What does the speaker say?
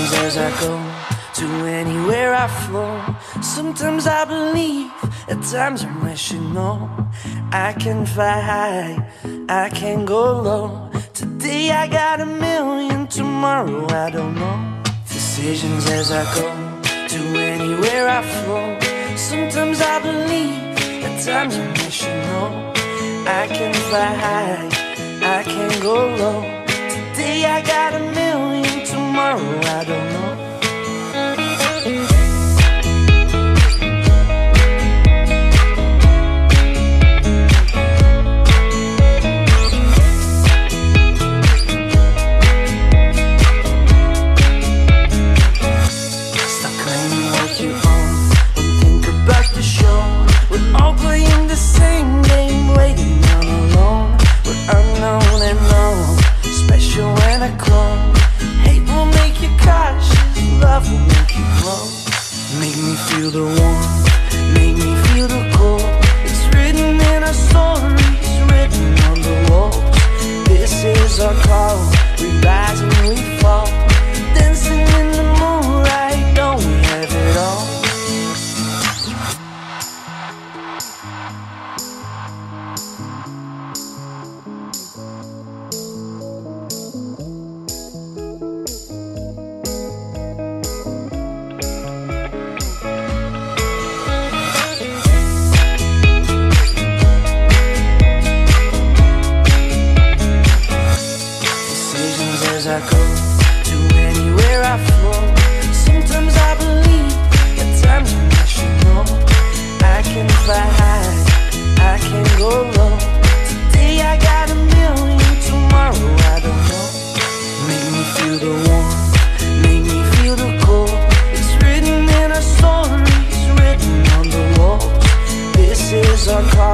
decisions as I go, to anywhere I flow. Sometimes I believe, at times I'm wishing no. I can fly high, I can go low. Today I got a million, tomorrow I don't know. Decisions as I go, to anywhere I flow. Sometimes I believe, at times I'm wishing no. I can fly high, I can go low. Today I got a million, tomorrow I don't know. Stop claiming what you own, don't think about the show. We're all playing the same game, waiting on alone. We're unknown and known, special and a clone. Hate will make you cautious, love will make you glow. Make me feel the warmth, make me feel the cold. It's written in our stories, written on the walls. This is our call, we rise and we fall. Dancing in the moonlight, don't we have it all? As I go, to anywhere I flow. Sometimes I believe, at times I'm wishing no. I can fly high, I can go low. Today I got a million, tomorrow I don't know. Make me feel the warmth, make me feel the cold. It's written in our stories, written on the walls. This is our call.